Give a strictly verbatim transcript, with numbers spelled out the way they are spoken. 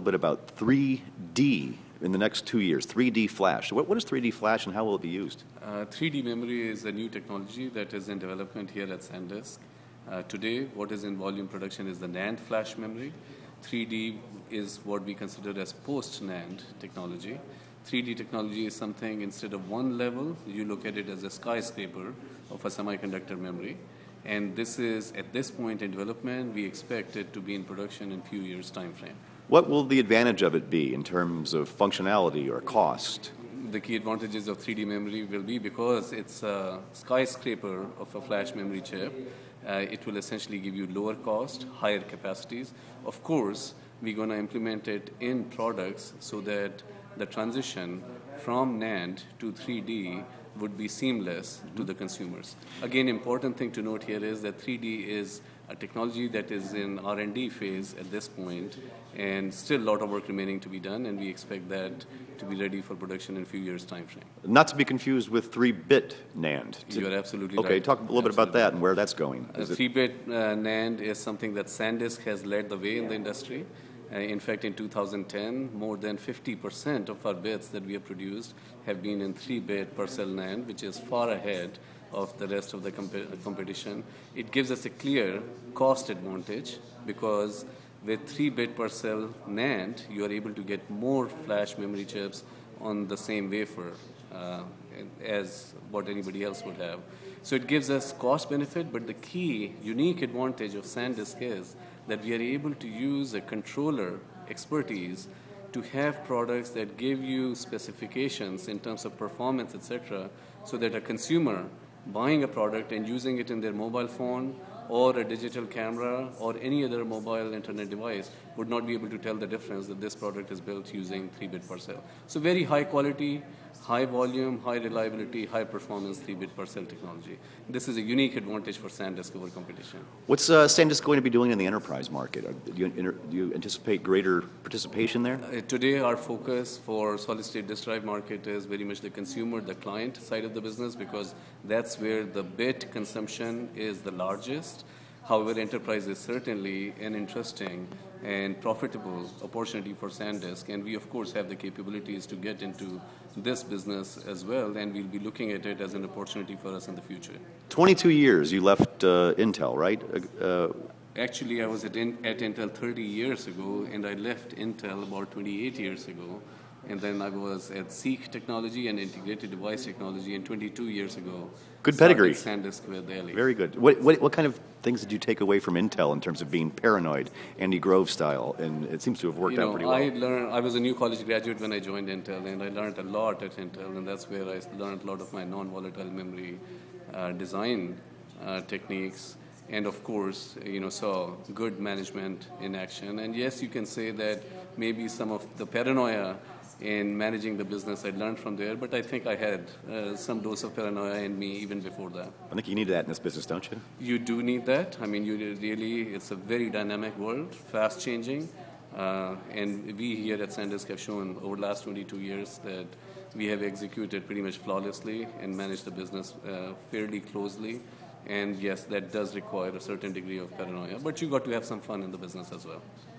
bit about three D in the next two years, three D flash. What, what is three D flash and how will it be used? Uh, three D memory is a new technology that is in development here at SanDisk. Uh, today, what is in volume production is the NAND flash memory. three D is what we consider as post-NAND technology. three D technology is something, instead of one level, you look at it as a skyscraper of a semiconductor memory. And this is, at this point in development, we expect it to be in production in a few years' time frame. What will the advantage of it be in terms of functionality or cost? The key advantages of three D memory will be, because it's a skyscraper of a flash memory chip, uh, it will essentially give you lower cost, higher capacities. Of course, we're going to implement it in products so that the transition from NAND to three D would be seamless to the consumers. Again, important thing to note here is that three D is a technology that is in R and D phase at this point, and still a lot of work remaining to be done, and we expect that to be ready for production in a few years' time frame. Not to be confused with three-bit NAND. You are absolutely okay, right. Okay, talk a little absolutely. bit about that and where that's going. Uh, three-bit uh, NAND is something that SanDisk has led the way in the industry. Uh, in fact, in two thousand ten, more than fifty percent of our bits that we have produced have been in three-bit per cell NAND, which is far ahead of the rest of the comp competition. It gives us a clear cost advantage, because with three-bit per cell NAND, you are able to get more flash memory chips on the same wafer uh, as what anybody else would have. So it gives us cost benefit, but the key unique advantage of SanDisk is that we are able to use a controller expertise to have products that give you specifications in terms of performance, et cetera, so that a consumer buying a product and using it in their mobile phone or a digital camera or any other mobile internet device would not be able to tell the difference that this product is built using three-bit per cell. So very high quality, high volume, high reliability, high performance three-bit per cell technology. This is a unique advantage for SanDisk over competition. What's uh, SanDisk going to be doing in the enterprise market? Do you, do you anticipate greater participation there? Uh, today, our focus for solid-state disk drive market is very much the consumer, the client side of the business, because that's where the bit consumption is the largest. However, enterprise is certainly an interesting and profitable opportunity for SanDisk, and we of course have the capabilities to get into this business as well, and we'll be looking at it as an opportunity for us in the future. twenty-two years you left uh, Intel, right? Uh, Actually, I was at, in, at Intel thirty years ago, and I left Intel about twenty-eight years ago. And then I was at Seek Technology and Integrated Device Technology, and twenty-two years ago. Good pedigree. SanDisk with Ellie. Very good. What, what, what kind of things did you take away from Intel in terms of being paranoid, Andy Grove style? And it seems to have worked you know, out pretty well. I learned. I was a new college graduate when I joined Intel, and I learned a lot at Intel, and that's where I learned a lot of my non-volatile memory uh, design uh, techniques. And of course, you know, saw good management in action. And yes, you can say that maybe some of the paranoia in managing the business I learned from there, but I think I had uh, some dose of paranoia in me even before that. I think you need that in this business, don't you? You do need that. I mean, you really, it's a very dynamic world, fast changing, uh, and we here at SanDisk have shown over the last twenty-two years that we have executed pretty much flawlessly and managed the business uh, fairly closely. And yes, that does require a certain degree of paranoia, but you got to have some fun in the business as well.